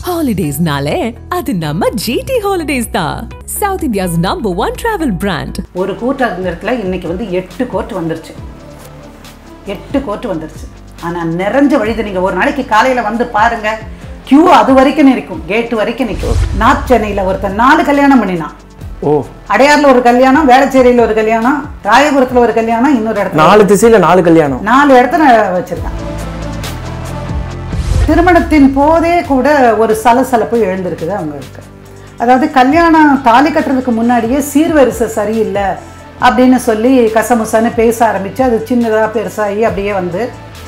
Holidays nale adu namma GT Holidays da South India's #1 travel brand. ஒரு கோட் அந்த இடத்துல இன்னைக்கு வந்து 8 கோட் வந்துருச்சு. 8 கோட் வந்துருச்சு. ஆனா நிறைஞ்ச வழிது நீங்க ஒரு நாளைக்கு காலையில வந்து பாருங்க. கியூ அது வரைக்கும் இருக்கும். கேட் வரைக்கும் நிக்கும். நார்த் சென்னையில ஒருத்தன் 4 கல்யாணம் பண்ணினான். ஓ அடையார்ல ஒரு கல்யாணம், வேளச்சேரியில ஒரு கல்யாணம், ராயபுரத்துல ஒரு கல்யாணம், இன்னொரு இடத்துல 4 திசையில 4 கல்யாணம். 4 இடத்துல வச்சிருக்கான். திருமணத்தின் போதே கூட ஒரு சலசலப்பு எழுந்திருக்குது அவங்களுக்கு. அதாவது கல்யாணம் தாலி கட்டுறதுக்கு முன்னாடியே சீர்வரிசை சரியில்லை அப்படின்னு சொல்லி கசமுசான்னு பேச ஆரம்பிச்சு அது சின்னதாக பெருசாகி அப்படியே வந்து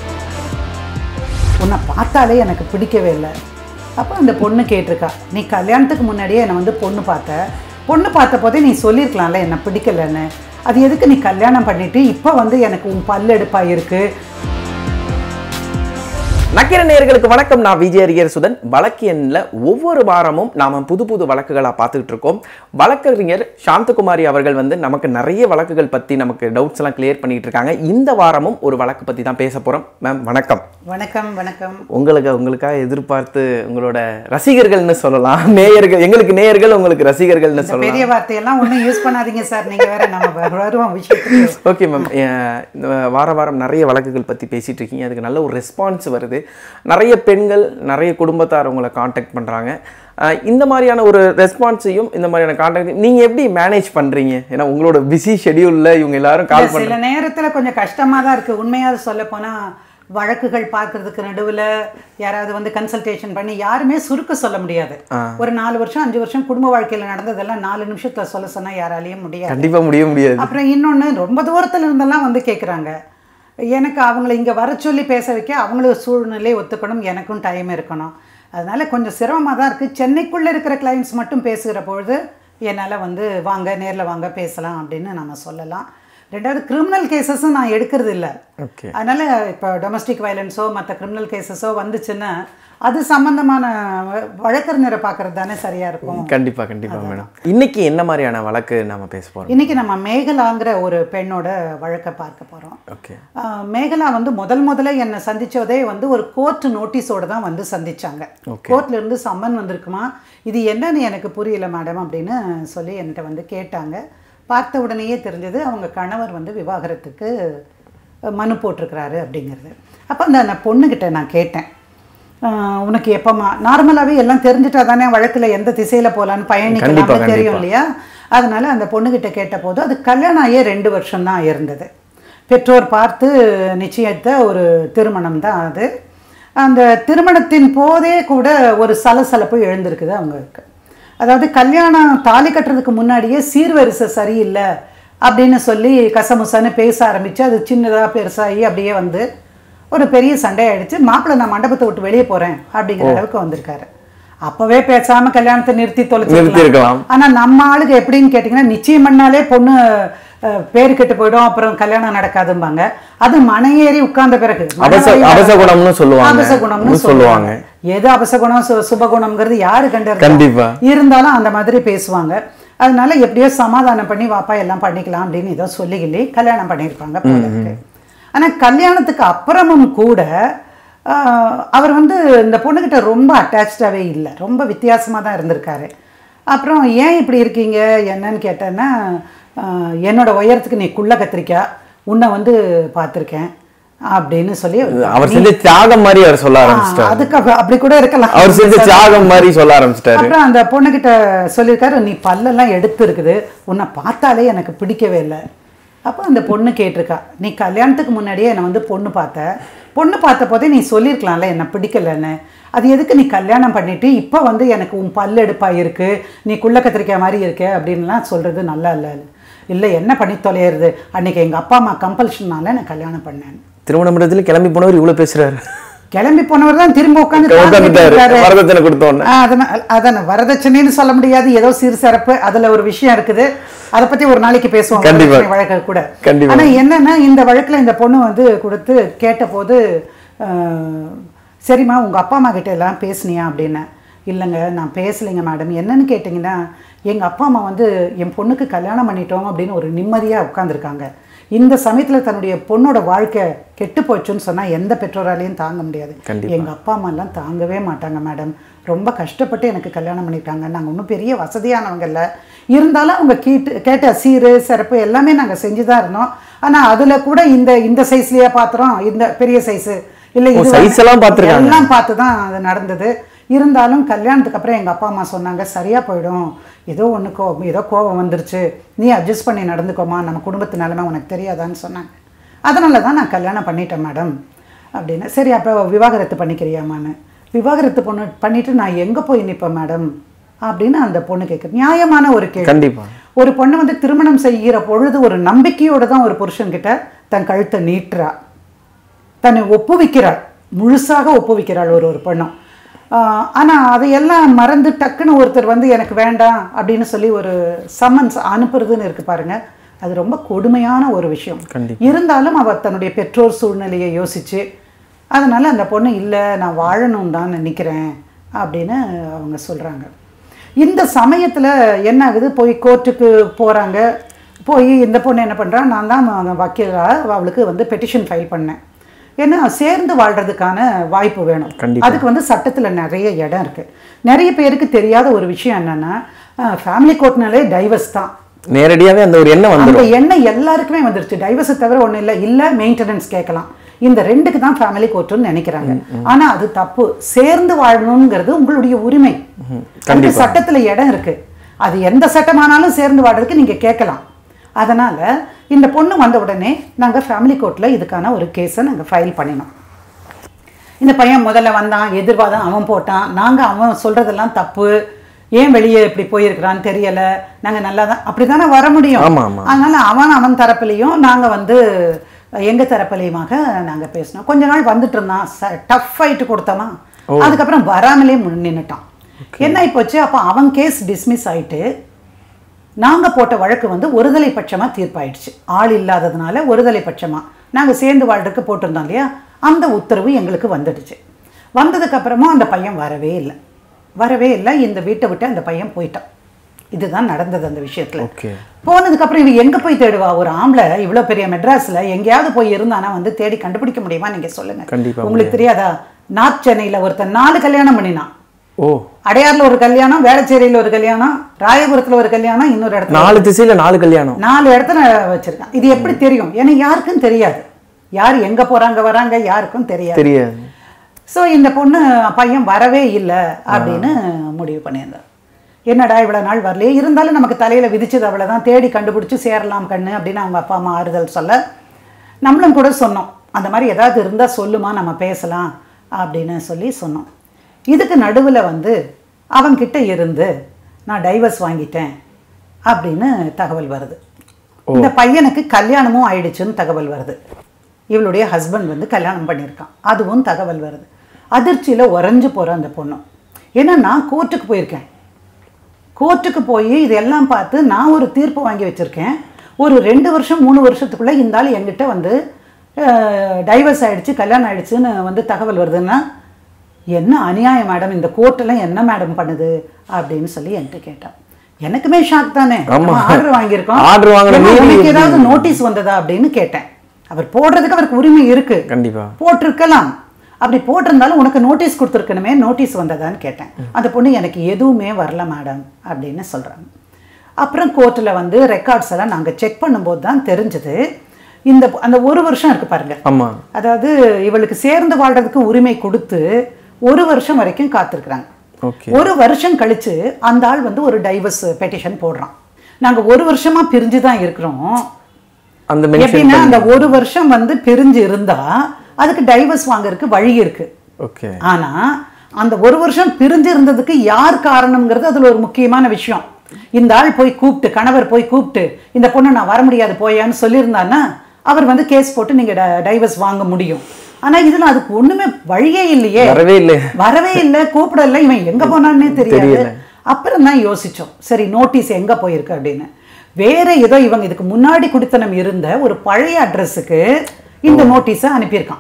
உன்னை பார்த்தாலே எனக்கு பிடிக்கவே இல்லை. அப்போ அந்த பொண்ணு கேட்டிருக்கா, நீ கல்யாணத்துக்கு முன்னாடியே என்னை வந்து பொண்ணு பார்த்த போதே நீ சொல்லியிருக்கலாம்ல என்னை பிடிக்கலன்னு, அது எதுக்கு நீ கல்யாணம் பண்ணிட்டு இப்போ வந்து எனக்கு உன் பல்லெடுப்பாக இருக்குது. நக்கீரன் நேயர்களுக்கு வணக்கம். நான் விஜய் சுதன். வழக்கியன்ல ஒவ்வொரு வாரமும் நாம புது புது வழக்குகளா பார்த்துக்கிட்டு இருக்கோம். வழக்கறிஞர் சாந்தகுமாரி அவர்கள் வந்து நமக்கு நிறைய வழக்குகள் பத்தி நமக்கு டவுட்ஸ் எல்லாம் கிளியர் பண்ணிட்டு இருக்காங்க. இந்த வாரமும் ஒரு வழக்கு பத்தி தான் பேச போறோம். மேம் வணக்கம். வணக்கம். வணக்கம். உங்களுக்காக எதிர்பார்த்து உங்களோட ரசிகர்கள்னு சொல்லலாம், நேயர்கள், எங்களுக்கு நேயர்கள், உங்களுக்கு ரசிகர்கள்னு சொல்லலாம். பெரிய வார்த்தையெல்லாம் ஒன்றும் யூஸ் பண்ணாதீங்க சார், நீங்க வேற நம்ம வருவோம் விஷயத்துக்கு. ஓகே மேம், வாரம் நிறைய வழக்குகள் பத்தி பேசிட்டு இருக்கீங்க, அதுக்கு நல்ல ஒரு ரெஸ்பான்ஸ் வருது. நிறைய பெண்கள், நிறைய குடும்பத்தார் உங்களை காண்டாக்ட் பண்ணுறாங்க. இந்த மாதிரியான ஒரு ரெஸ்பான்ஸையும் இந்த மாதிரியான காண்டாக்ட் நீங்கள் எப்படி மேனேஜ் பண்ணுறீங்க? ஏன்னா உங்களோட பிஸி ஷெடியூலில் இவங்க எல்லாரும் கால் பண்ண சில நேரத்தில் கொஞ்சம் கஷ்டமாக தான் இருக்குது. உண்மையாக சொல்ல போனால் வழக்குகள் பார்க்கறதுக்கு நடுவில் யாராவது வந்து கன்சல்டேஷன் பண்ணி யாருமே சுருக்க சொல்ல முடியாது. ஒரு 4 வருஷம் 5 வருஷம் குடும்ப வாழ்க்கையில் நடந்ததெல்லாம் 4 நிமிஷத்தில் சொல்ல சொன்னால் யாராலையும் முடியாது. கண்டிப்பாக முடியாது. அப்புறம் இன்னொன்று, ரொம்ப தூரத்தில் இருந்தெல்லாம் வந்து கேட்குறாங்க. எனக்கு அவங்கள இங்கே வர சொல்லி பேச வைக்க அவங்களுக்கு சூழ்நிலையை ஒத்துக்கணும், எனக்கும் டைம் இருக்கணும். அதனால் கொஞ்சம் சிரமமாக தான் இருக்குது. சென்னைக்குள்ளே இருக்கிற கிளைண்ட்ஸ் மட்டும் பேசுகிற பொழுது என்னால் வந்து வாங்க, நேரில் வாங்க, பேசலாம் அப்படின்னு நம்ம சொல்லலாம். ரெண்டாவது, கிரிமினல் கேசஸும் நான் எடுக்கிறது இல்லை. அதனால் இப்போ டொமஸ்டிக் வயலன்ஸோ மற்ற கிரிமினல் கேசஸோ வந்துச்சுன்னா அது சம்பந்தமான வழக்கறிஞரை பார்க்கறது தானே சரியா இருக்கும். கண்டிப்பாக மேடம். இன்னைக்கு என்ன மாதிரியான வழக்கு நம்ம பேச போகிறோம்? இன்னைக்கு நம்ம மேகலாங்கிற ஒரு பெண்ணோட வழக்கை பார்க்க போகிறோம். ஓகே. மேகலா வந்து முதல்ல என்னை சந்தித்ததே வந்து ஒரு கோர்ட் நோட்டீஸோடு தான் வந்து சந்திச்சாங்க. கோர்ட்லேருந்து சம்மன் வந்திருக்குமா, இது என்னன்னு எனக்கு புரியல மேடம் அப்படின்னு சொல்லி என்கிட்ட வந்து கேட்டாங்க. பார்த்த உடனேயே தெரிஞ்சது அவங்க கணவர் வந்து விவாகரத்துக்கு மனு போட்டிருக்கிறாரு அப்படிங்கிறது. அப்போ அந்த பொண்ணுக்கிட்ட நான் கேட்டேன், உனக்கு எப்போம்மா, நார்மலாகவே எல்லாம் தெரிஞ்சுட்டா தானே வழக்கில் எந்த திசையில் போகலான்னு பயணிக்கலாம்னு தெரியும் இல்லையா? அதனால் அந்த பொண்ணுக்கிட்ட கேட்ட போது அது கல்யாணம் ஆகியே 2 வருஷம்தான் இருந்தது. பெற்றோர் பார்த்து நிச்சயித்த ஒரு திருமணம் தான் அது. அந்த திருமணத்தின் போதே கூட ஒரு சலசலப்பு எழுந்திருக்குது அவங்களுக்கு. அதாவது கல்யாணம் தாலி கட்டுறதுக்கு முன்னாடியே சீர்வரிசை சரியில்லை அப்படின்னு சொல்லி கசமுசான்னு பேச ஆரம்பித்து அது சின்னதாக பெருசாகி அப்படியே வந்து ஒரு பெரிய சண்டை ஆயிடுச்சு. மாப்பிள்ளை நான் மண்டபத்தை விட்டு வெளியே போகிறேன் அப்படிங்கிற அளவுக்கு வந்திருக்காரு. அப்போவே பேசாமல் கல்யாணத்தை நிறுத்தி தொலைச்சிருக்கலாம். ஆனால் நம்ம ஆளுக்கு எப்படின்னு கேட்டிங்கன்னா, நிச்சயம் பண்ணாலே பொண்ணு பேரு கெட்டு போயிடும், அப்புறம் கல்யாணம் நடக்காதும்பாங்க. அது மனையேறி உட்கார்ந்த பிறகு அபசகுணம்னு சொல்லுவாங்க. எது அபசகுணம் சுபகுணம்ங்கிறது யாரு கண்டிப்பா இருந்தாலும் அந்த மாதிரி பேசுவாங்க. அதனால எப்படியோ சமாதானம் பண்ணி வாப்பா எல்லாம் பண்ணிக்கலாம் அப்படின்னு ஏதோ சொல்லிக்கிள்ளி கல்யாணம் பண்ணியிருப்பாங்க போல இருக்கு. ஆனால் கல்யாணத்துக்கு அப்புறமும் கூட அவர் வந்து இந்த பொண்ணுக்கிட்ட ரொம்ப அட்டாச்சாகவே இல்லை, ரொம்ப வித்தியாசமாக தான் இருந்திருக்காரு. அப்புறம் ஏன் இப்படி இருக்கீங்க என்னன்னு கேட்டேன்னா, என்னோட உயரத்துக்கு நீ குள்ள கத்திரிக்காய், உன்னை வந்து பார்த்துருக்கேன் அப்படின்னு சொல்லி அவர் செஞ்ச தியாகம் மாதிரி அவர் சொல்ல ஆரம்பிச்சிட்டாரு. அதுக்கு அப்படி கூட இருக்கலாம், அவர் செஞ்ச தியாகம் மாதிரி சொல்ல ஆரம்பிச்சிட்டாரு. அப்புறம் அந்த பொண்ணுக்கிட்ட சொல்லியிருக்காரு, நீ பல்லெல்லாம் எடுத்து இருக்குது, உன்னை பார்த்தாலே எனக்கு பிடிக்கவே இல்லை. அப்போ அந்த பொண்ணு கேட்டிருக்கா, நீ கல்யாணத்துக்கு முன்னாடியே என்னை வந்து பொண்ணு பார்த்த போதே நீ சொல்லியிருக்கலாம்ல என்னை பிடிக்கலன்னு, அது எதுக்கு நீ கல்யாணம் பண்ணிவிட்டு இப்போ வந்து எனக்கு உன் பல்லெடுப்பாக இருக்குது, நீ குள்ள கத்திரிக்காய் மாதிரி இருக்க அப்படின்லாம் சொல்கிறது நல்லா இல்லை என்ன பண்ணி தொலையிறது, அன்றைக்கி எங்கள் அப்பா அம்மா கம்பல்ஷனால நான் கல்யாணம் பண்ணேன். திருமண மண்டபத்தில் கிளம்பி போனவர் இவ்வளோ பேசுகிறாரு. கிளம்பி போனவர் தான் திரும்ப உட்காந்து வரதட்சணை கொடுத்தோன்னு. அதான வரதட்சணைன்னு சொல்ல முடியாது, ஏதோ சிறு சிறப்பு அதில் ஒரு விஷயம் இருக்குது. அதை பற்றி ஒரு நாளைக்கு பேசுவோம் வழக்கு கூட. ஆனால் என்னன்னா, இந்த வழக்கில் இந்த பொண்ணு வந்து கொடுத்து கேட்டபோது, சரிம்மா உங்கள் அப்பா அம்மா கிட்ட எல்லாம் பேசுனியா அப்படின்னா, இல்லைங்க நான் பேசலைங்க மேடம். என்னன்னு கேட்டிங்கன்னா, எங்கள் அப்பா அம்மா வந்து என் பொண்ணுக்கு கல்யாணம் பண்ணிட்டோம் அப்படின்னு ஒரு நிம்மதியாக உட்காந்துருக்காங்க. இந்த சமயத்துல தன்னுடைய பொண்ணோட வாழ்க்கை கெட்டு போச்சுன்னு சொன்னா எந்த பெற்றோராலையும் தாங்க முடியாது. எங்க அப்பா அம்மா எல்லாம் தாங்கவே மாட்டாங்க மேடம். ரொம்ப கஷ்டப்பட்டு எனக்கு கல்யாணம் பண்ணிட்டாங்க. நாங்கள் ஒன்றும் பெரிய வசதியானவங்க இல்லை. இருந்தாலும் அவங்க கேட்ட சீரு சிறப்பு எல்லாமே நாங்கள் செஞ்சு தான் இருந்தோம். ஆனால் அதில் கூட இந்த சைஸ்லேயே பார்த்துறோம், இந்த பெரிய சைஸு இல்லை எல்லாம் பார்த்து தான் அது நடந்தது. இருந்தாலும் கல்யாணத்துக்கு அப்புறம் எங்கள் அப்பா அம்மா சொன்னாங்க, சரியாக போயிடும், ஏதோ ஏதோ கோபம் வந்துருச்சு, நீ அட்ஜஸ்ட் பண்ணி நடந்துக்கோமா, நம்ம குடும்பத்து நிலைமை உனக்கு தெரியாதான்னு சொன்னாங்க. அதனால தான் நான் கல்யாணம் பண்ணிட்டேன் மேடம் அப்படின்னு. சரி அப்போ விவாகரத்து பண்ணிக்கிறியாமான்னு. விவாகரத்து பண்ணிட்டு நான் எங்கே போய் நிற்பேன் மேடம் அப்படின்னு அந்த பொண்ணு கேட்குது. நியாயமான ஒரு கேள்வி. கண்டிப்பாக ஒரு பொண்ணு வந்து திருமணம் செய்கிற பொழுது ஒரு நம்பிக்கையோடு தான் ஒரு புருஷன்கிட்ட தன் கழுத்தை நீட்டுறா, தன்னை ஒப்புவிக்கிறாள், முழுசாக ஒப்புவிக்கிறாள் ஒரு பெண்ணும். ஆனால் அதையெல்லாம் மறந்து டக்குன்னு ஒருத்தர் வந்து எனக்கு வேண்டாம் அப்படின்னு சொல்லி ஒரு சம்மன்ஸ் அனுப்புறதுன்னு இருக்கு பாருங்க, அது ரொம்ப கொடுமையான ஒரு விஷயம். இருந்தாலும் அவள் தன்னுடைய பெற்றோர் சூழ்நிலையை யோசிச்சு அதனால் அந்த பொண்ணு இல்லை நான் வாழணும் தான் நினைக்கிறேன் அப்படின்னு அவங்க சொல்கிறாங்க. இந்த சமயத்தில் என்ன ஆகுது, போய் கோர்ட்டுக்கு போகிறாங்க. போய் இந்த பொண்ணு என்ன பண்ணுறா, நான் தான் வக்கீலாக அவளுக்கு வந்து பெட்டிஷன் ஃபைல் பண்ணேன். ஏன்னா சேர்ந்து வாழ்கிறதுக்கான வாய்ப்பு வேணும். அதுக்கு வந்து சட்டத்தில் நிறைய இடம் இருக்குது. நிறைய பேருக்கு தெரியாத ஒரு விஷயம் என்னென்னா, ஃபேமிலி கோர்ட்னாலே டைவர்ஸ் தான். நேரடியாகவே அந்த ஒரு எண்ணம் வந்து அந்த எண்ணம் எல்லாருக்குமே வந்துருச்சு. டைவர்ஸை தவிர ஒன்றும் இல்லை மெயின்டெனன்ஸ் கேட்கலாம், இந்த ரெண்டுக்கு தான் ஃபேமிலி கோர்ட்டுன்னு நினைக்கிறாங்க. ஆனா அது தப்பு. சேர்ந்து வாழணுங்கிறது உங்களுடைய உரிமை. அதுக்கு சட்டத்துல இடம் இருக்கு. அது எந்த சட்டமானாலும் சேர்ந்து வாழறதுக்கு நீங்க கேட்கலாம். அதனால இந்த பொண்ணு வந்த உடனே நாங்க ஃபேமிலி கோர்ட்ல இதுக்கான ஒரு கேஸை நாங்க ஃபைல் பண்ணினோம். இந்த பையன் முதல்ல வந்தான், எதிர்வாதம் அவன் போட்டான். நாங்க அவன் சொல்றதெல்லாம் தப்பு, ஏன் வெளியே இப்படி போயிருக்கிறான்னு தெரியல, நாங்க நல்லா தான் அப்படித்தானே வர முடியும். அதனால அவன் தரப்புலையும் நாங்க வந்து எங்க தரப்புலையுமாக நாங்க பேசினோம். கொஞ்ச நாள் வந்துட்டு இருந்தான், டஃப் ஃபைட்டு கொடுத்தோமா, அதுக்கப்புறம் வராமலே நின்றுட்டான். என்ன ஆயிப்போச்சு, அப்போ அவன் கேஸ் டிஸ்மிஸ் ஆயிட்டு நாங்க போட்ட வழக்கு வந்து ஒருதலை பட்சமா தீர்ப்பாயிடுச்சு. ஆள் இல்லாததுனால ஒருதலை பட்சமா நாங்க சேர்ந்து வாழ்றதுக்கு போட்டிருந்தோம் இல்லையா, அந்த உத்தரவு எங்களுக்கு வந்துடுச்சு. வந்ததுக்கு அப்புறமும் அந்த பையன் வரவே இல்லை. இந்த வீட்டை விட்டு அந்த பையன் போயிட்டான். இதுதான் நடந்தது அந்த விஷயத்துல. போனதுக்கு அப்புறம் இவன் எங்க போய் தேடுவா? ஒரு ஆம்பளை இவ்வளவு பெரிய மெட்ராஸ்ல எங்கேயாவது போய் இருந்தானா வந்து தேடி கண்டுபிடிக்க முடியுமா? நீங்க சொல்லுங்க. உங்களுக்கு தெரியாதா, நார்த் சென்னையில ஒருத்தன் 4 கல்யாணம் பண்ணினான். அடையாறுல ஒரு கல்யாணம், வேளச்சேரியில ஒரு கல்யாணம், ராயபுரத்துல ஒரு கல்யாணம், இன்னொரு இடத்துல 4 திசையில 4 கல்யாணம், 4 இடத்துல வச்சிருக்கான். இது எப்படி தெரியும்? ஏன்னா யாருக்கும் தெரியாது, யார் எங்க போறாங்க வராங்க யாருக்கும் தெரியாது. ஸோ இந்த பொண்ணு பையன் வரவே இல்லை அப்படின்னு முடிவு பண்ணியிருந்தார். என்னடா இவ்வளோ நாள் வரலையே, இருந்தாலும் நமக்கு தலையில் விதிச்சது அவ்வளோதான், தேடி கண்டுபிடிச்சி சேரலாம் கண்ணு அப்படின்னு அவங்க அப்பா அம்மா ஆறுதல் சொல்ல, நம்மளும் கூட சொன்னோம், அந்த மாதிரி ஏதாவது இருந்தால் சொல்லுமா நம்ம பேசலாம் அப்படின்னு சொல்லி சொன்னோம். இதுக்கு நடுவில் வந்து அவன்கிட்ட இருந்து நான் டைவர்ஸ் வாங்கிட்டேன் அப்படின்னு தகவல் வருது. இந்த பையனுக்கு கல்யாணமும் ஆயிடுச்சுன்னு தகவல் வருது. இவளுடைய ஹஸ்பண்ட் வந்து கல்யாணம் பண்ணியிருக்கான், அதுவும் தகவல் வருது. அதிர்ச்சியில் உறைஞ்சு போகிற அந்த பொண்ணு. ஏன்னா நான் கோர்ட்டுக்கு போயிருக்கேன், கோர்ட்டுக்கு போய் இதெல்லாம் பார்த்து நான் ஒரு தீர்ப்பு வாங்கி வச்சுருக்கேன். ஒரு 2 வருஷம் 3 வருஷத்துக்குள்ளே இந்த ஆள் என்கிட்ட வந்து டைவர்ஸ் ஆகிடுச்சு கல்யாணம் ஆகிடுச்சுன்னு வந்து தகவல் வருதுன்னா என்ன அநியாயம் மேடம், இந்த கோர்ட்டெல்லாம் என்ன மேடம் பண்ணுது அப்படின்னு சொல்லி என்கிட்ட கேட்டான். எனக்குமே ஷாக் தானே, ஆர்டர் வாங்கியிருக்கோம், உங்களுக்கு ஏதாவது நோட்டீஸ் வந்ததா அப்படின்னு கேட்டேன். அவர் போடுறதுக்கு அவருக்கு உரிமை இருக்கு, கண்டிப்பா போட்டிருக்கலாம். அப்படி போட்டிருந்தாலும் உனக்கு நோட்டீஸ் கொடுத்துருக்கணுமே, நோட்டீஸ் வந்ததான்னு கேட்டேன். அந்த பொண்ணு எனக்கு எதுவுமே வரல மேடம் அப்படின்னு சொல்கிறாங்க. அப்புறம் கோர்ட்டில் வந்து ரெக்கார்ட்ஸ் எல்லாம் நாங்கள் செக் பண்ணும்போது தான் தெரிஞ்சது, அந்த 1 வருஷம் இருக்கு பாருங்க, அதாவது இவளுக்கு சேர்ந்து வாழ்றதுக்கு உரிமை கொடுத்து 1 வருஷம் வரைக்கும் காத்திருக்கிறாங்க. 1 வருஷம் கழிச்சு அந்த ஆள் வந்து ஒரு டைவர்ஸ் பெட்டிஷன் போடுறான். நாங்கள் 1 வருஷமா பிரிஞ்சு தான் இருக்கிறோம். எப்படின்னா அந்த 1 வருஷம் வந்து பிரிஞ்சு இருந்தா அதுக்கு டைவர்ஸ் வாங்கறதுக்கு வழி இருக்கு. ஆனா அந்த 1 வருஷம் பிரிஞ்சு இருந்ததுக்கு யார் காரணம்ங்கிறது அதுல ஒரு முக்கியமான விஷயம். இந்த ஆள் போய் கூப்பிட்டு, கணவர் போய் கூப்பிட்டு இந்த பொண்ணு நான் வர முடியாது போயான்னு சொல்லியிருந்தான்னா அவர் வந்து கேஸ் போட்டு நீங்க டைவர்ஸ் வாங்க முடியும். ஆனா இதுல அதுக்கு ஒண்ணுமே வழியே இல்லையே, வரவே இல்லை, கூப்பிடல, இவன் எங்க போனான்னே தெரியாது. அப்புறம் தான் யோசிச்சோம், சரி நோட்டீஸ் எங்க போயிருக்கு அப்படின்னு. வேற ஏதோ இவங்க இதுக்கு முன்னாடி குடித்தனம் இருந்த ஒரு பழைய அட்ரஸுக்கு இந்த நோட்டீஸை அனுப்பியிருக்கான்.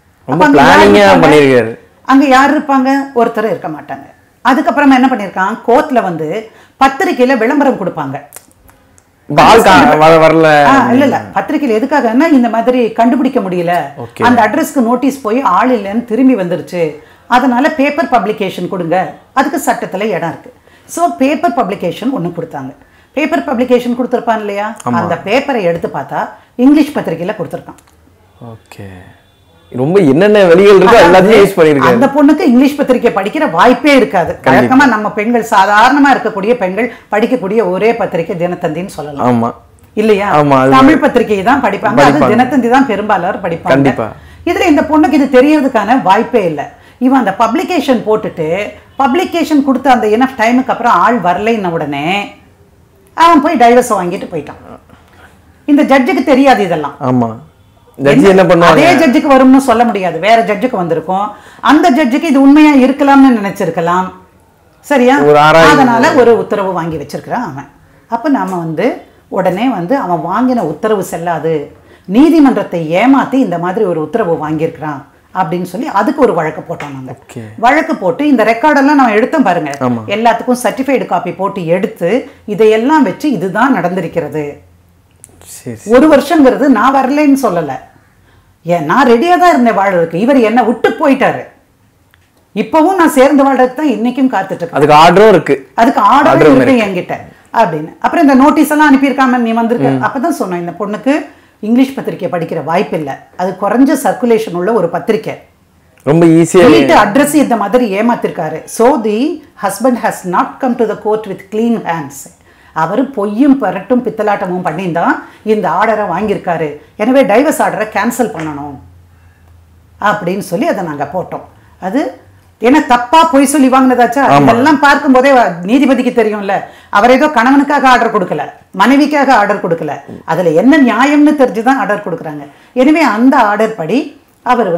அங்க யார் இருப்பாங்க? ஒருத்தர் இருக்க மாட்டாங்க. அதுக்கப்புறமா என்ன பண்ணியிருக்கான், கோர்ட்ல வந்து பத்திரிகையில விளம்பரம் கொடுப்பாங்க. வரல இல்ல பத்திரிகையில் எதுக்காகன்னா இந்த மாதிரி கண்டுபிடிக்க முடியல, அந்த அட்ரஸ்க்கு நோட்டீஸ் போய் ஆள் இல்லைன்னு திரும்பி வந்துருச்சு, அதனால பேப்பர் பப்ளிகேஷன் கொடுங்க, அதுக்கு சட்டத்துல இடம் இருக்கு. ஸோ பேப்பர் பப்ளிகேஷன் ஒன்று கொடுத்தாங்க. பேப்பர் பப்ளிகேஷன் கொடுத்துருப்பான் இல்லையா, அந்த பேப்பரை எடுத்து பார்த்தா இங்கிலீஷ் பத்திரிகையில கொடுத்துருக்கான். ஓகே, ரொம்ப என்னென்ன வழிகள் இருக்கோ எல்லாத்தையும் யூஸ் பண்ணிருக்காங்க. அந்த பொண்ணுக்கு இங்கிலீஷ் பத்திரிகை படிக்கிற வாய்ப்பே இருக்காது. வழக்கமா நம்ம பெண்கள், சாதாரணமா இருக்கக்கூடிய பெண்கள் படிக்கக்கூடிய ஒரே பத்திரிகை தினத்தந்தின்னு சொல்லலாம். ஆமா இல்லையா, தமிழ் பத்திரிகை தான் படிப்பாங்க, அது தினத்தந்தி தான் பெரும்பாலார் படிப்பாங்க. இதுல இந்த பொண்ணுக்கு இது தெரியறதுக்கான வாய்ப்பே இல்லை. இவன் அந்த பப்ளிகேஷன் போட்டுட்டு பப்ளிகேஷன் கொடுத்த அந்த எனஃப் டைமுக்கு அப்புறம் ஆள் வரலைன்ன உடனே அவன் போய் டைவர்ஸ் வாங்கிட்டு போயிட்டான். இந்த ஜட்ஜுக்கு தெரியாது இதெல்லாம். ஆமா, ஜட்ஜ் என்ன பண்ணுவாங்க, அதே ஜட்ஜுக்கு வரும்னு சொல்ல முடியாது, வேற ஜட்ஜுக்கு வந்திருக்கும். அந்த ஜட்ஜுக்கு இது உண்மையா இருக்கலாம்னு நினைச்சிருக்கலாம். சரியா, அதனால ஒரு உத்தரவு வாங்கி வச்சிருக்கிறான் அவன். அப்ப நாம உடனே அவன் வாங்கின உத்தரவு செல்லாது, நீதிமன்றத்தை ஏமாத்தி இந்த மாதிரி ஒரு உத்தரவு வாங்கியிருக்கிறான் அப்படின்னு சொல்லி அதுக்கு ஒரு வழக்கு போட்டோம். நாங்க வழக்கு போட்டு இந்த ரெக்கார்டெல்லாம் நம்ம எடுத்தோம் பாருங்க, எல்லாத்துக்கும் சர்டிஃபைடு காப்பி போட்டு எடுத்து இதையெல்லாம் வச்சு இதுதான் நடந்திருக்கிறது. 1 வருஷங்கிறது நான் வரலன்னு சொல்லல, ஏன் நான் ரெடியா தான் இருந்தேன் வாழறதுக்கு. இவர் என்ன விட்டு போயிட்டாரு. இப்பவும் நான் சேர்ந்து வாழ்றதுக்கு தான் இன்னைக்கும் காத்துட்டு இருக்கேன். அதுக்கு ஆர்டரும் இருக்கு, அதுக்கு ஆர்டரும் இருக்கு என்கிட்ட அப்படின்னு. அப்புறம் இந்த நோட்டீஸ் எல்லாம் அனுப்பியிருக்காம நீ வந்திருக்க. அப்பதான் சொன்னேன், இந்த பொண்ணுக்கு இங்கிலீஷ் பத்திரிகை படிக்கிற வாய்ப்பு இல்லை, அது குறைஞ்ச சர்க்குலேஷன் உள்ள ஒரு பத்திரிகை, ரொம்ப ஈஸியா வீட்டு அட்ரஸ் இந்த மாதிரி ஏமாத்திருக்காரு. So the husband has not come to the court with clean hands. அவர் பொய்யும் பரட்டும் பித்தலாட்டமும் பண்ணிதான் இந்த ஆர்டரை வாங்கியிருக்காரு. எனவே டைவர்ஸ் ஆர்டரை கேன்சல் பண்ணணும் அப்படின்னு சொல்லி அதை நாங்கள் போட்டோம். அது ஏன்னா தப்பா பொய் சொல்லி வாங்கினதாச்சா, இதெல்லாம் பார்க்கும் போதே நீதிபதிக்கு தெரியும்ல, அவர் ஏதோ கணவனுக்காக ஆர்டர் கொடுக்கல, மனைவிக்காக ஆர்டர் கொடுக்கல, அதுல என்ன நியாயம்னு தெரிஞ்சுதான் ஆர்டர் கொடுக்குறாங்க. எனவே அந்த ஆர்டர் படி அவர்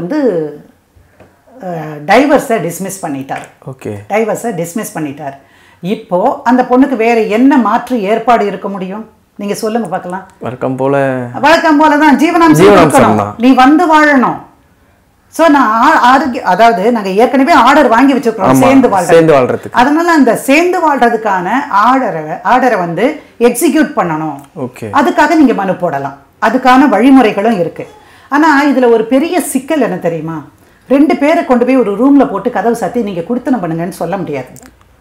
டைவர்ஸை டிஸ்மிஸ் பண்ணிட்டார். டைவர்ஸை டிஸ்மிஸ் பண்ணிட்டார். இப்போ அந்த பொண்ணுக்கு வேற என்ன மாற்று ஏற்பாடு இருக்க முடியும், நீங்க சொல்லுங்க பார்க்கலாம். வழக்கம் போலதான் ஜீவனாம்சம், நீ வாழணும். சோ நான் அதாவது நாங்க ஏற்கனவே ஆர்டர் வாங்கி வச்சிருக்கோம் சேர்ந்து வாழ்றதுக்கு. அதனால அந்த சேர்ந்து வாழ்றதுக்கான ஆர்டரை எக்ஸிக்யூட் பண்ணணும். அதுக்காக நீங்க மனு போடலாம், அதுக்கான வழிமுறைகளும் இருக்கு. ஆனா இதுல ஒரு பெரிய சிக்கல் என்ன தெரியுமா, 2 பேரை கொண்டு போய் ஒரு ரூம்ல போட்டு கதவு சாத்தி நீங்க குடித்தனம் பண்ணுங்கன்னு சொல்ல முடியாது.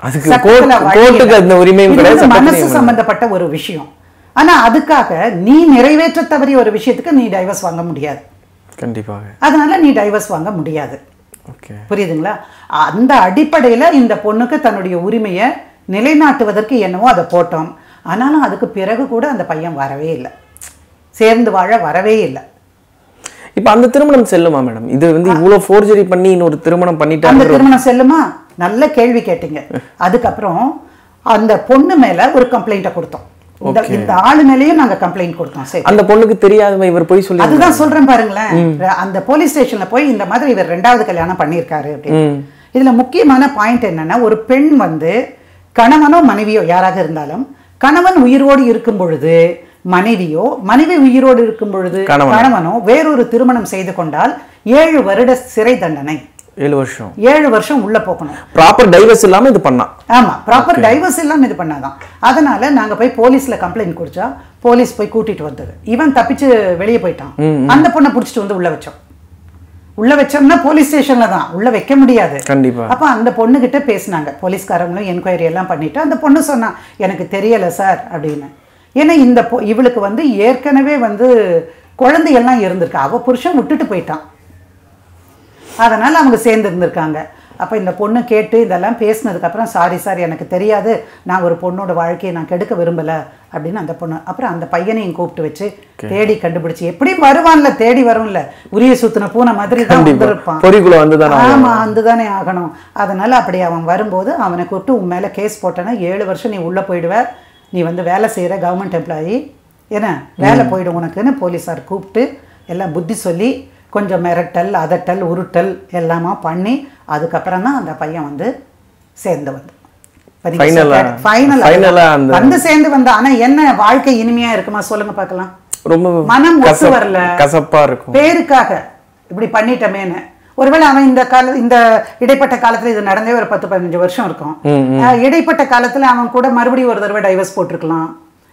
மனசு சம்பந்தப்பட்ட ஒரு விஷயம். ஆனா அதுக்காக நீ நிறைவேற்ற தவறிய ஒரு விஷயத்துக்கு நீ டைவர்ஸ் வாங்க முடியாது. கண்டிப்பாக. அதனால நீ டைவர்ஸ் வாங்க முடியாது. புரியுதுங்களா? அந்த அடிப்படையில இந்த பொண்ணுக்கு தன்னுடைய உரிமையை நிலைநாட்டுவதற்கு என்னவோ அதை போட்டோம். ஆனாலும் அதுக்கு பிறகு கூட அந்த பையன் வரவே இல்லை, சேர்ந்து வாழ வரவே இல்லை. இப்ப அந்த திருமணம் செல்லுமா மேடம்? இது இவ்வளவு ஃபோர்ஜரி பண்ணி இன்னொரு திருமணம் பண்ணிட்டாங்க, அந்த திருமணம் செல்லுமா? நல்ல கேள்வி கேட்டீங்க. அதுக்கப்புறம் அந்த பொண்ணு மேல ஒரு கம்ப்ளைண்ட்டை கொடுத்தோம். இந்த ஆளு மேலயும் நாங்க கம்ப்ளைண்ட் கொடுத்தோம். சரி, அந்த பொண்ணுக்கு தெரியாத இவர் போய் சொல்லி, அதுதான் சொல்றேன் பாருங்களேன். அந்த போலீஸ் ஸ்டேஷன்ல போய் இந்த மாதிரி இவர் 2வது கல்யாணம் பண்ணியிருக்காரு அப்படின்னு. இதுல முக்கியமான பாயிண்ட் என்னன்னா, ஒரு பெண் கணவனோ மனைவியோ யாராக இருந்தாலும், கணவன் உயிரோடு இருக்கும் பொழுது மனைவி உயிரோடு இருக்கும் பொழுது கணவனோ வேறொரு திருமணம் செய்து கொண்டால் 7 வருட சிறை தண்டனை. 7 வருஷம் உள்ள போகணும். ப்ராப்பர் டைவர்ஸ் இல்லாம இது பண்ணா. ஆமா, ப்ராப்பர் டைவர்ஸ் இல்லாம இது பண்ணாதான். அதனால நாங்க போய் போலீஸ்ல கம்ப்ளைண்ட் கொடுத்தா போலீஸ் போய் கூட்டிட்டு வந்தது. இவன் தப்பிச்சு வெளியே போயிட்டான். அந்த பொண்ணை பிடிச்சிட்டு உள்ள வச்சோம். உள்ள வச்சோம்னா போலீஸ் ஸ்டேஷன்ல தான் உள்ள வைக்க முடியாது. அப்ப அந்த பொண்ணு கிட்ட பேசினாங்க போலீஸ்காரங்களும், என்கொயரி எல்லாம் பண்ணிட்டு. அந்த பொண்ணு சொன்னா, எனக்கு தெரியல சார் அப்படின்னு. ஏன்னா இவளுக்கு ஏற்கனவே குழந்தையெல்லாம் இருந்திருக்கா, அவ புருஷன் விட்டுட்டு போயிட்டான், அதனால அவங்க சேர்ந்து இருந்திருக்காங்க. அப்போ இந்த பொண்ணு கேட்டு இதெல்லாம் பேசினதுக்கப்புறம், சாரி எனக்கு தெரியாது, நான் ஒரு பொண்ணோட வாழ்க்கையை நான் கெடுக்க விரும்பலை அப்படின்னு அந்த பொண்ணு. அப்புறம் அந்த பையனையும் கூப்பிட்டு வச்சு தேடி கண்டுபிடிச்சு, எப்படியும் வருவான்ல, தேடி வரும்ல, உரிய சுத்தின பூனை மாதிரி தான் வந்திருப்பான். ஆமா, அதுதானே ஆகணும். அதனால அப்படி அவன் வரும்போது அவனை கூப்பிட்டு, உன் மேலே கேஸ் போட்டேன்னா 7 வருஷம் நீ உள்ளே போயிடுவ, நீ வேலை செய்கிற கவர்மெண்ட் எம்ப்ளாயி, ஏன்னா வேலை போயிடும் உனக்குன்னு போலீஸார் கூப்பிட்டு எல்லாம் புத்தி சொல்லி கொஞ்சம் மிரட்டல், அதட்டல், உருட்டல் எல்லாமா பண்ணி அதுக்கப்புறம் தான் அந்த பையன் சேர்ந்து சேர்ந்து வந்தா. ஆனா என்ன வாழ்க்கை இனிமையா இருக்குமா சொல்லுங்க பார்க்கலாம்? ரொம்ப மனம் ஒத்து வரல, கசப்பா இருக்கும். பேருக்காக இப்படி பண்ணிட்டமேன்னு. ஒருவேளை அவன் இந்த இடைப்பட்ட காலத்துல இது நடந்தே ஒரு 10-15 வருஷம் இருக்கும். இடைப்பட்ட காலத்துல அவன் கூட மறுபடியும் ஒரு தடவை டைவர்ஸ் போட்டிருக்கலாம்,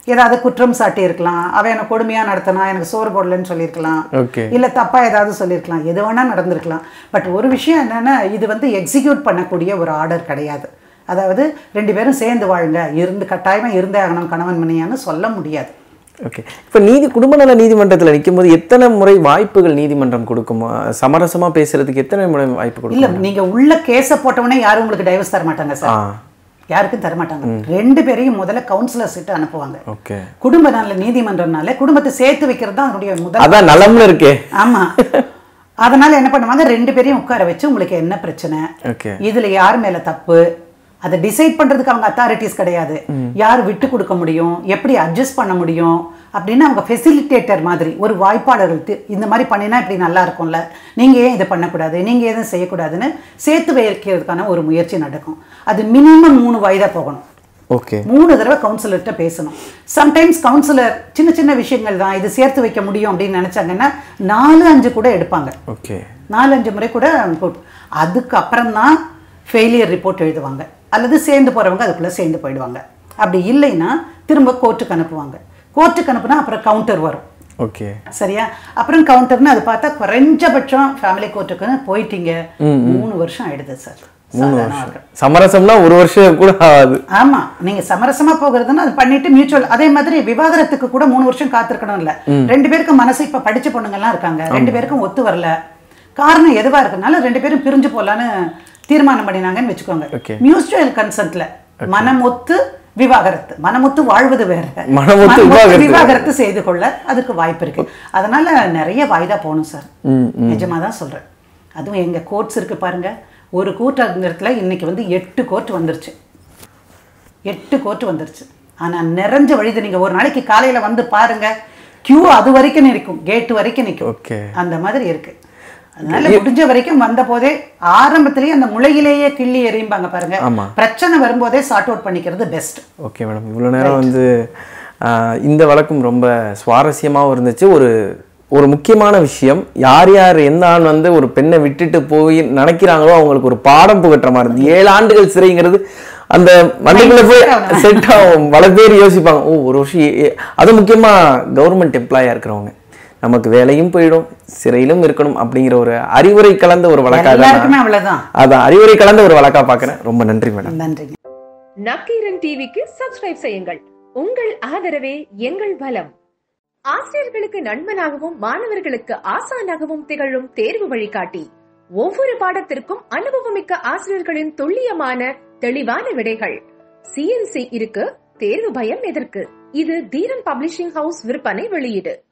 ஏதாவது குற்றம் சாட்டி இருக்கலாம், அவன் எனக்கு கொடுமையா நடத்தினா, எனக்கு சோறு போடலன்னு சொல்லியிருக்கலாம், இல்ல தப்பா ஏதாவது சொல்லியிருக்கலாம், எது வேணா நடந்திருக்கலாம். பட் ஒரு விஷயம் என்னன்னா, இது வந்து எக்ஸிக்யூட் பண்ணக்கூடிய ஒரு ஆர்டர் கிடையாது. அதாவது 2 பேரும் சேர்ந்து வாழுங்க, கட்டாயமா இருந்தே ஆகணும் கணவன் மனைவியான்னு சொல்ல முடியாது. ஓகே. இப்போ குடும்ப நல நீதிமன்றத்தில் நிற்கும் போது எத்தனை முறை வாய்ப்புகள் நீதிமன்றம் கொடுக்குமா? சமரசமா பேசுறதுக்கு எத்தனை முறை வாய்ப்பு கொடுக்கும்? இல்ல, நீங்க உள்ள கேஸ போட்டவனே யாரும் உங்களுக்கு டைவர்ஸ் தர மாட்டாங்க சார், யாருக்கும் தரமாட்டாங்க. 2 பேரையும் முதல்ல கவுன்சிலர்ஸ் கிட்ட அனுப்புவாங்க. குடும்ப நல நீதிமன்றம்னால குடும்பத்தை சேர்த்து வைக்கிறது தான் அதனுடைய முதல் நலம்னு இருக்கு. ஆமா, அதனால என்ன பண்ணுவாங்க, 2 பேரையும் உட்கார வச்சு உங்களுக்கு என்ன பிரச்சனை, இதுல யார் மேல தப்பு, அதை டிசைட் பண்றதுக்கு அவங்க அத்தாரிட்டிஸ் கிடையாது, யார் விட்டு கொடுக்க முடியும், எப்படி அட்ஜஸ்ட் பண்ண முடியும் அப்படின்னு அவங்க ஃபெசிலிட்டேட்டர் மாதிரி ஒரு வாய்ப்பாளர்கள், இந்த மாதிரி பண்ணினா இப்படி நல்லா இருக்கும்ல, நீங்க ஏன் இதை பண்ணக்கூடாது, நீங்க எதுவும் செய்யக்கூடாதுன்னு சேர்த்து வைக்கிறதுக்கான ஒரு முயற்சி நடக்கும். அது மினிமம் 3 வாய்தா போகணும். 3 தடவை கவுன்சிலர்கிட்ட பேசணும். சம்டைம்ஸ் கவுன்சிலர் சின்ன சின்ன விஷயங்கள் தான் இது சேர்த்து வைக்க முடியும் அப்படின்னு நினைச்சாங்கன்னா 4-5 கூட எடுப்பாங்க. 4-5 முறை கூட. அதுக்கு அப்புறம் தான் ஃபெயிலியர் ரிப்போர்ட் எழுதுவாங்க, அல்லது சேர்ந்து போறவங்க அதுக்குள்ள சேர்ந்து போயிடுவாங்க. அப்படி இல்லைன்னா திரும்ப கோர்ட்டுக்கு அனுப்புவாங்க. கோர்ட்டுக்கு அனுப்புனா அப்புறம் கவுண்டர் வரும். சரியா? அப்புறம் கவுண்டர்னு அது பார்த்தா குறைஞ்சபட்சம் ஃபேமிலி கோர்ட்டுக்குன்னு போயிட்டீங்க 3 வருஷம் ஆயிடுது சார். சமரசம்னா 1 வருஷம் கூட ஆகாது. ஆமா, நீங்க சமரசமா போகிறதுன்னா அது பண்ணிட்டு மியூச்சுவல். அதே மாதிரி விவாகரத்துக்கு கூட 3 வருஷம் காத்திருக்கணும் இல்ல. 2 பேருக்கும் மனசு, இப்ப படிச்ச பொண்ணுங்க எல்லாம் இருக்காங்க, 2 பேருக்கும் ஒத்து வரல, காரணம் எதுவா இருக்கனால 2 பேரும் பிரிஞ்சு போலான்னு தீர்மானம் பண்ணினாங்கன்னு வச்சுக்கோங்க. மியூச்சுவல் கன்சென்ட்ல மனமொத்து விவாகரத்து, மனமொத்து வாழ்வது வேற, விவாகரத்து செய்து கொள்ள அதுக்கு வாய்ப்பு இருக்கு. அதனால நிறைய வாய்தா போகணும் சார், நிஜமா தான் சொல்றேன். அதுவும் எங்க கோர்ட்ஸ் இருக்கு பாருங்க, ஒரு கூட்டத்துல இன்னைக்கு வந்து 8 கோர்ட் வந்துருச்சு. 8 கோர்ட் வந்துருச்சு. ஆனா நிறைஞ்ச வழிது. நீங்க ஒரு நாளைக்கு காலையில வந்து பாருங்க, கியூ அது வரைக்கும் நிற்கும், கேட் வரைக்கும் நிற்கும். அந்த மாதிரி இருக்கு. அதனால முடிஞ்ச வரைக்கும் வந்த போதே ஆரம்பத்திலேயே அந்த முளையிலேயே கிள்ளி எறியும்பாங்க பாருங்க, பிரச்சனை வரும்போதே சார்ட் அவுட் பண்ணிக்கிறது பெஸ்ட். ஓகே மேடம், இவ்வளோ நேரம் வந்து இந்த வழக்கும் ரொம்ப சுவாரஸ்யமாகவும் இருந்துச்சு. ஒரு முக்கியமான விஷயம், யார் யார் எந்த ஆண் வந்து ஒரு பெண்ணை விட்டுட்டு போய் நினைக்கிறாங்களோ அவங்களுக்கு ஒரு பாடம் புகட்டுற மாதிரி இருந்து 7 ஆண்டுகள் சிறைங்கிறது அந்த மண்டைக்குள்ள போய் செட் ஆகும். பல பேர் யோசிப்பாங்க, ஒரு வருஷம். அது முக்கியமா கவர்மெண்ட் எம்ப்ளாயா இருக்கிறவங்க, நமக்கு வேலையும் போயிடும் சிறையிலும் இருக்கணும் அப்படிங்கிற ஒரு அறிவுரை கலந்த ஒரு வழக்காக, அதான் அறிவுரை கலந்த ஒரு வழக்கா பாக்குறேன். ரொம்ப நன்றி மேடம். நன்றி. நக்கீரன் டிவிக்கு சப்ஸ்கிரைப் செய்யுங்கள். உங்கள் ஆதரவே எங்கள் பலம். ஆசிரியர்களுக்கு நண்பனாகவும் மாணவர்களுக்கு ஆசானாகவும் திகழும் தேர்வு வழிகாட்டி. ஒவ்வொரு பாடத்திற்கும் அனுபவமிக்க ஆசிரியர்களின் துல்லியமான தெளிவான விடைகள். CNC இருக்கு, தேர்வு பயம் எதற்கு? இது தீரன் பப்ளிஷிங் ஹவுஸ் விற்பனை வெளியீடு.